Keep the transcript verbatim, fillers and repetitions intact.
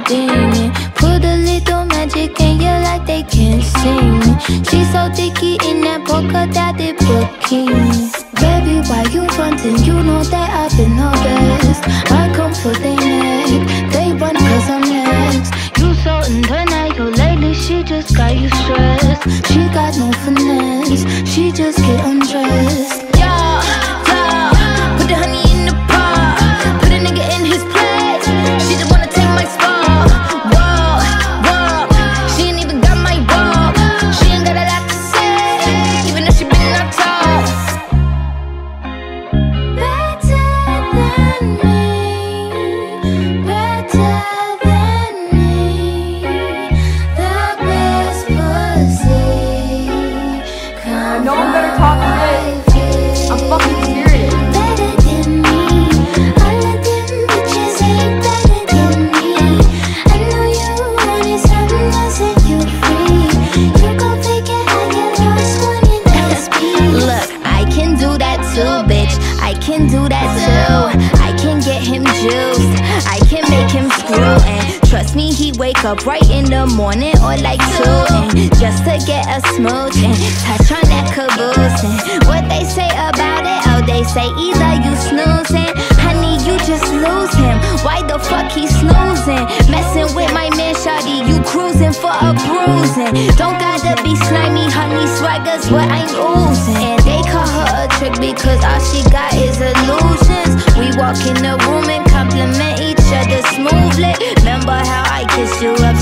Houdini. Put a little magic in you like they can't see me. She's so thicky in that polka-dotted bikini. Baby, why you frontin'? You know that I've been the best. I come for their neck, they run cause I'm next. You so undeniable, lately she just got you stressed. She got no finesse, she just get undressed. Yeah, yeah, put the honey in the pot, put a nigga in his place. She just wanna take my spot. Whoa, whoa, she ain't even got my walk. She ain't got a lot to say, even though she been on top. Better than me, better than me, the best pussy. Come No one better talk to me. I'm fucking serious. better than me. All of them bitches ain't better than me. I know you wanted something, I set you free. You gon' figure how you lost one in S P. Look, I can do that too, bitch. I can do that too. I can get him juiced. I can make him screw. And trust me, he wake up right in the morning or like two. And just to get a smooch and touch on that caboose. And what they say about it? Oh, they say either you snoozing, honey, you just lose him. Why the fuck he snoozing? Messing with my man, shawty, you cruising for a bruising. Don't gotta be slimy, honey, swagger's what I'm oozing. And they call her a trick because all she got is illusions. We walk in the room and compliment each other smoothly. Remember how I kissed you up